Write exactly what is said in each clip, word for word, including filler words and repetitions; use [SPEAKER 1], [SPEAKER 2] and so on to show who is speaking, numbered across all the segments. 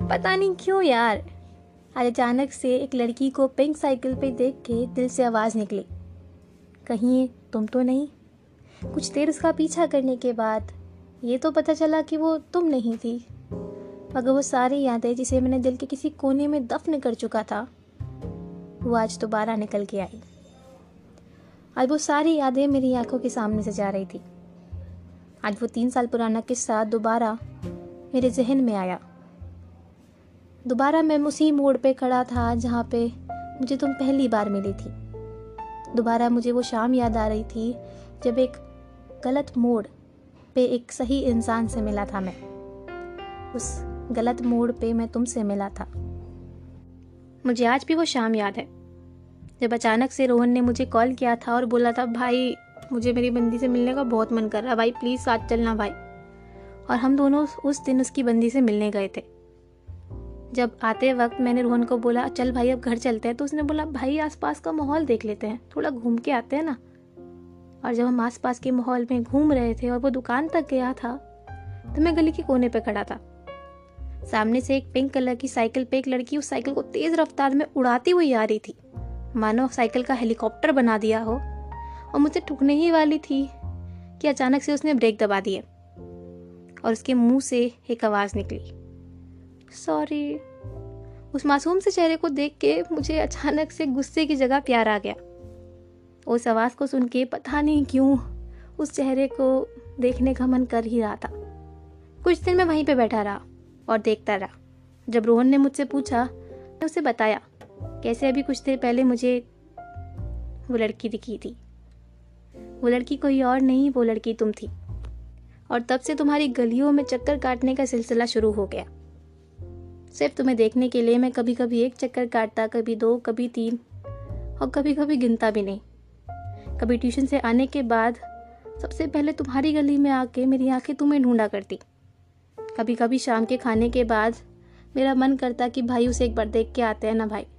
[SPEAKER 1] पता नहीं क्यों यार, आज अचानक से एक लड़की को पिंक साइकिल पे देख के दिल से आवाज़ निकली, कहीं ये तुम तो नहीं। कुछ देर उसका पीछा करने के बाद ये तो पता चला कि वो तुम नहीं थी, मगर वो सारी यादें जिसे मैंने दिल के किसी कोने में दफन कर चुका था, वो आज दोबारा निकल के आई। आज वो सारी यादें मेरी आंखों के सामने से जा रही थी। आज वो तीन साल पुराना किस्सा दोबारा मेरे जहन में आया। दोबारा मैं उसी मोड़ पे खड़ा था जहाँ पे मुझे तुम पहली बार मिली थी। दोबारा मुझे वो शाम याद आ रही थी जब एक गलत मोड़ पे एक सही इंसान से मिला था। मैं उस गलत मोड़ पे मैं तुमसे मिला था। मुझे आज भी वो शाम याद है जब अचानक से रोहन ने मुझे कॉल किया था और बोला था, भाई मुझे मेरी बंदी से मिलने का बहुत मन कर रहा है, भाई प्लीज़ साथ चलना भाई। और हम दोनों उस दिन उसकी बंदी से मिलने गए थे। जब आते वक्त मैंने रोहन को बोला, चल भाई अब घर चलते हैं, तो उसने बोला, भाई आसपास का माहौल देख लेते हैं, थोड़ा घूम के आते हैं ना। और जब हम आसपास के माहौल में घूम रहे थे और वो दुकान तक गया था, तो मैं गली के कोने पे खड़ा था। सामने से एक पिंक कलर की साइकिल पे एक लड़की उस साइकिल को तेज रफ्तार में उड़ाती हुई आ रही थी, मानो साइकिल का हेलीकॉप्टर बना दिया हो, और मुझे ठुकने ही वाली थी कि अचानक से उसने ब्रेक दबा दिए और उसके मुंह से एक आवाज़ निकली, सॉरी। उस मासूम से चेहरे को देख के मुझे अचानक से गुस्से की जगह प्यार आ गया। उस आवाज़ को सुन के पता नहीं क्यों उस चेहरे को देखने का मन कर ही रहा था। कुछ दिन मैं वहीं पे बैठा रहा और देखता रहा। जब रोहन ने मुझसे पूछा, मैं उसे बताया कैसे अभी कुछ देर पहले मुझे वो लड़की दिखी थी। वो लड़की कोई और नहीं, वो लड़की तुम थी। और तब से तुम्हारी गलियों में चक्कर काटने का सिलसिला शुरू हो गया। सिर्फ तुम्हें देखने के लिए मैं कभी कभी एक चक्कर काटता, कभी दो, कभी तीन, और कभी कभी गिनता भी नहीं। कभी ट्यूशन से आने के बाद सबसे पहले तुम्हारी गली में आके मेरी आंखें तुम्हें ढूंढा करती। कभी कभी शाम के खाने के बाद मेरा मन करता कि भाई उसे एक बार देख के आते हैं ना भाई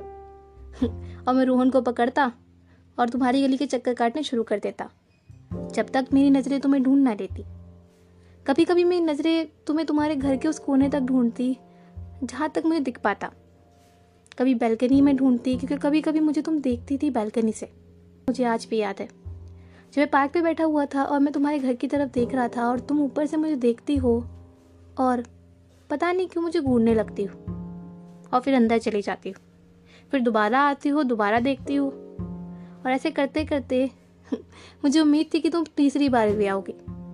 [SPEAKER 1] और मैं रोहन को पकड़ता और तुम्हारी गली के चक्कर काटने शुरू कर देता, जब तक मेरी नज़रें तुम्हें ढूंढ ना लेती। कभी कभी मेरी नज़रें तुम्हें तुम्हारे घर के उस कोने तक ढूंढती जहाँ तक मुझे दिख पाता। कभी बैल्कनी में ढूंढती, क्योंकि कभी कभी मुझे तुम देखती थी बैल्कनी से। मुझे आज भी याद है जब मैं पार्क पे बैठा हुआ था और मैं तुम्हारे घर की तरफ देख रहा था और तुम ऊपर से मुझे देखती हो और पता नहीं क्यों मुझे घूरने लगती हो और फिर अंदर चली जाती हो, फिर दोबारा आती हो, दोबारा देखती हो, और ऐसे करते करते मुझे उम्मीद थी कि तुम तीसरी बार भी आओगी।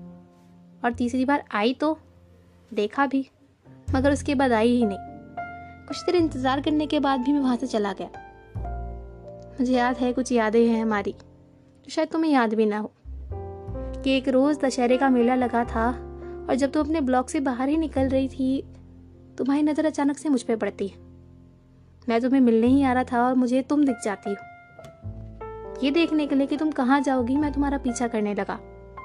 [SPEAKER 1] और तीसरी बार आई तो देखा भी, मगर उसके बाद आई ही नहीं। कुछ देर इंतज़ार करने के बाद भी मैं वहाँ से चला गया। मुझे याद है कुछ यादें हैं हमारी जो शायद तुम्हें याद भी ना हो, कि एक रोज़ दशहरे का मेला लगा था और जब तुम अपने ब्लॉक से बाहर ही निकल रही थी, तुम्हारी नज़र अचानक से मुझ पर पड़ती है। मैं तुम्हें मिलने ही आ रहा था और मुझे तुम दिख जाती हो। ये देखने के लिए कि तुम कहाँ जाओगी, मैं तुम्हारा पीछा करने लगा।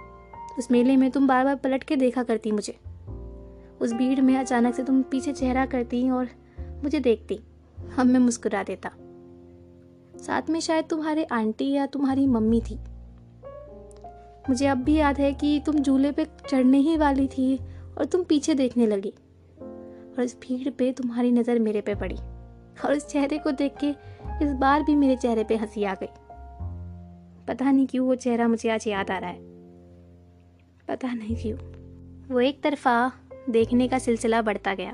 [SPEAKER 1] उस मेले में तुम बार बार पलट के देखा करती मुझे। उस भीड़ में अचानक से तुम पीछे चेहरा करती और मुझे देखती, हम मैं मुस्कुरा देता। साथ में शायद तुम्हारे आंटी या तुम्हारी मम्मी थी। मुझे अब भी याद है कि तुम झूले पे चढ़ने ही वाली थी और तुम पीछे देखने लगी, और इस भीड़ पे तुम्हारी नज़र मेरे पे पड़ी, और इस चेहरे को देख के इस बार भी मेरे चेहरे पे हंसी आ गई। पता नहीं क्यों वो चेहरा मुझे आज याद आ रहा है, पता नहीं क्यों। वो एक तरफा देखने का सिलसिला बढ़ता गया।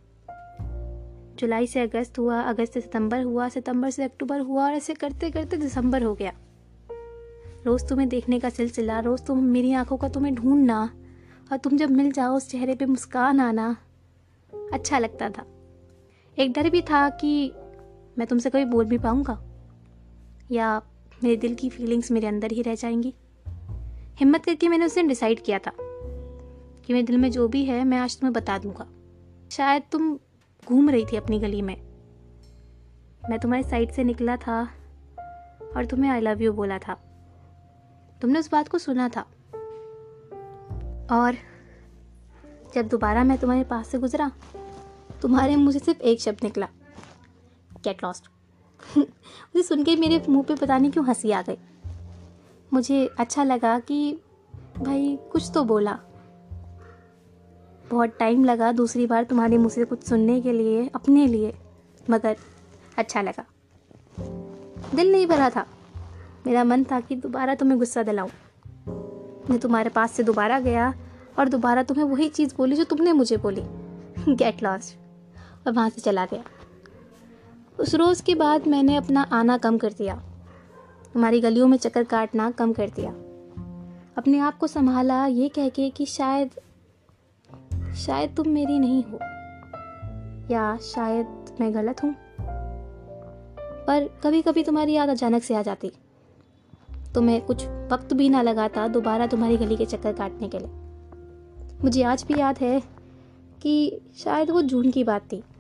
[SPEAKER 1] जुलाई से अगस्त हुआ, अगस्त से सितंबर हुआ, सितंबर से अक्टूबर हुआ, और ऐसे करते करते दिसंबर हो गया। रोज़ तुम्हें देखने का सिलसिला, रोज़ तुम मेरी आंखों का तुम्हें ढूंढना, और तुम जब मिल जाओ उस चेहरे पे मुस्कान आना, अच्छा लगता था। एक डर भी था कि मैं तुमसे कभी बोल भी पाऊंगा या मेरे दिल की फीलिंग्स मेरे अंदर ही रह जाएंगी। हिम्मत करके मैंने उस दिन डिसाइड किया था कि मेरे दिल में जो भी है मैं आज तुम्हें बता दूंगा। शायद तुम घूम रही थी अपनी गली में, मैं तुम्हारी साइड से निकला था और तुम्हें आई लव यू बोला था। तुमने उस बात को सुना था, और जब दोबारा मैं तुम्हारे पास से गुजरा, तुम्हारे मुंह से सिर्फ एक शब्द निकला, गेट लॉस्ट। मुझे सुन के मेरे मुंह पे पता नहीं क्यों हंसी आ गई। मुझे अच्छा लगा कि भाई कुछ तो बोला। बहुत टाइम लगा दूसरी बार तुम्हारे मुँह से कुछ सुनने के लिए अपने लिए, मगर अच्छा लगा। दिल नहीं भरा था, मेरा मन था कि दोबारा तुम्हें गुस्सा दिलाऊं। मैं तुम्हारे पास से दोबारा गया और दोबारा तुम्हें वही चीज़ बोली जो तुमने मुझे बोली, गेट लॉस्ट, और वहाँ से चला गया। उस रोज़ के बाद मैंने अपना आना कम कर दिया, तुम्हारी गलियों में चक्कर काटना कम कर दिया। अपने आप को संभाला ये कह के कि शायद शायद तुम मेरी नहीं हो, या शायद मैं गलत हूँ। पर कभी कभी तुम्हारी याद अचानक से आ जाती, तुम्हें कुछ वक्त भी ना लगाता दोबारा तुम्हारी गली के चक्कर काटने के लिए। मुझे आज भी याद है कि शायद वो जून की बात थी,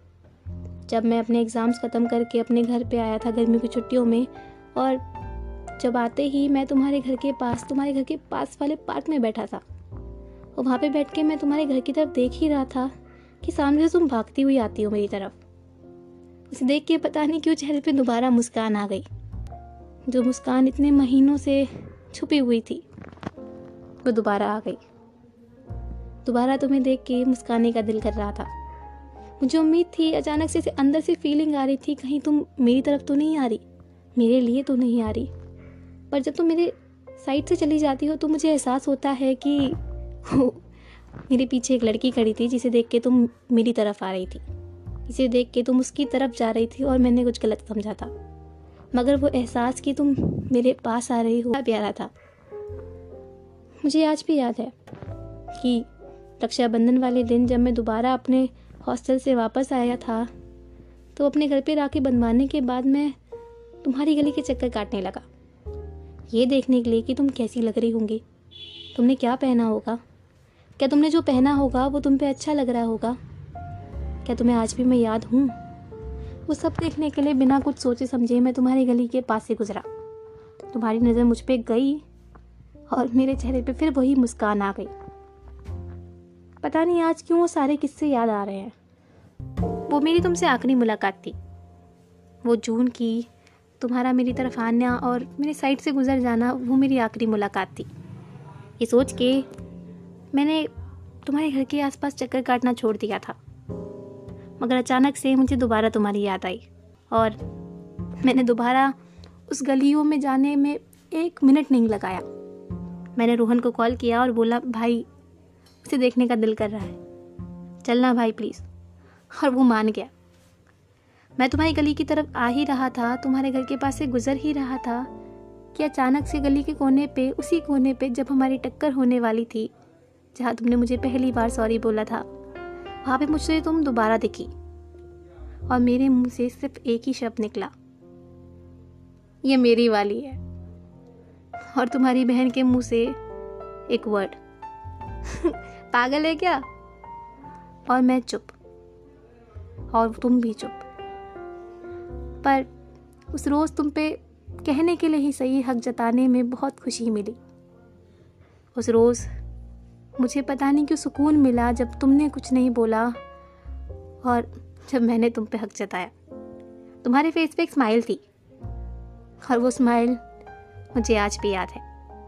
[SPEAKER 1] जब मैं अपने एग्ज़ाम्स ख़त्म करके अपने घर पे आया था गर्मी की छुट्टियों में, और जब आते ही मैं तुम्हारे घर के पास तुम्हारे घर के पास वाले पार्क में बैठा था, और वहाँ पे बैठ के मैं तुम्हारे घर की तरफ देख ही रहा था कि सामने से तुम भागती हुई आती हो मेरी तरफ। उसे देख के पता नहीं क्यों चेहरे पे दोबारा मुस्कान आ गई, जो मुस्कान इतने महीनों से छुपी हुई थी वो दोबारा आ गई। दोबारा तुम्हें देख के मुस्काने का दिल कर रहा था। मुझे उम्मीद थी, अचानक से अंदर से फीलिंग आ रही थी कहीं तुम मेरी तरफ तो नहीं आ रही, मेरे लिए तो नहीं आ रही। पर जब तुम मेरे साइड से चली जाती हो तो मुझे एहसास होता है कि मेरे पीछे एक लड़की खड़ी थी जिसे देख के तुम मेरी तरफ आ रही थी, इसे देख के तुम उसकी तरफ जा रही थी और मैंने कुछ गलत समझा था। मगर वो एहसास कि तुम मेरे पास आ रही हो प्यारा था। मुझे आज भी याद है कि रक्षाबंधन वाले दिन जब मैं दोबारा अपने हॉस्टल से वापस आया था, तो अपने घर पे राखी बंधवाने के बाद मैं तुम्हारी गली के चक्कर काटने लगा, ये देखने के लिए कि तुम कैसी लग रही होंगी, तुमने क्या पहना होगा, क्या तुमने जो पहना होगा वो तुम पे अच्छा लग रहा होगा, क्या तुम्हें आज भी मैं याद हूँ। वो सब देखने के लिए बिना कुछ सोचे समझे मैं तुम्हारी गली के पास से गुजरा। तुम्हारी नज़र मुझ पे गई और मेरे चेहरे पे फिर वही मुस्कान आ गई। पता नहीं आज क्यों वो सारे किस्से याद आ रहे हैं। वो मेरी तुमसे आखिरी मुलाकात थी, वो जून की तुम्हारा मेरी तरफ आना और मेरे साइड से गुजर जाना, वो मेरी आखिरी मुलाकात थी। ये सोच के मैंने तुम्हारे घर के आसपास चक्कर काटना छोड़ दिया था, मगर अचानक से मुझे दोबारा तुम्हारी याद आई और मैंने दोबारा उस गलियों में जाने में एक मिनट नहीं लगाया। मैंने रोहन को कॉल किया और बोला, भाई उसे देखने का दिल कर रहा है, चलना भाई प्लीज़। और वो मान गया। मैं तुम्हारी गली की तरफ आ ही रहा था, तुम्हारे घर के पास से गुजर ही रहा था कि अचानक से गली के कोने पे, उसी कोने पे जब हमारी टक्कर होने वाली थी, जहाँ तुमने मुझे पहली बार सॉरी बोला था, वहाँ पे मुझसे तुम दोबारा दिखी और मेरे मुंह से सिर्फ एक ही शब्द निकला, ये मेरी वाली है। और तुम्हारी बहन के मुंह से एक वर्ड, पागल है क्या। और मैं चुप और तुम भी चुप। पर उस रोज़ तुम पे कहने के लिए ही सही हक जताने में बहुत खुशी मिली। उस रोज़ मुझे पता नहीं क्यों सुकून मिला जब तुमने कुछ नहीं बोला और जब मैंने तुम पे हक जताया। तुम्हारे फेस पे एक स्माइल थी और वो स्माइल मुझे आज भी याद है।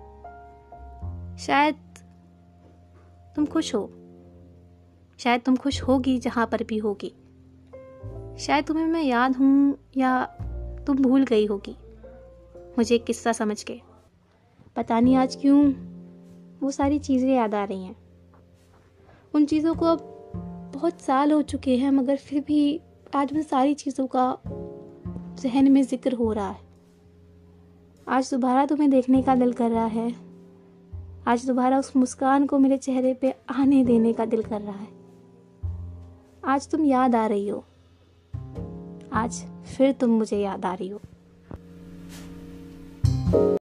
[SPEAKER 1] शायद तुम खुश हो, शायद तुम खुश होगी जहाँ पर भी होगी, शायद तुम्हें मैं याद हूँ या तुम भूल गई होगी मुझे एक किस्सा समझ के। पता नहीं आज क्यों वो सारी चीज़ें याद आ रही हैं। उन चीज़ों को अब बहुत साल हो चुके हैं, मगर फिर भी आज उन सारी चीज़ों का जहन में जिक्र हो रहा है। आज दोबारा तुम्हें देखने का दिल कर रहा है, आज दोबारा उस मुस्कान को मेरे चेहरे पे आने देने का दिल कर रहा है। आज तुम याद आ रही हो, आज फिर तुम मुझे याद आ रही हो।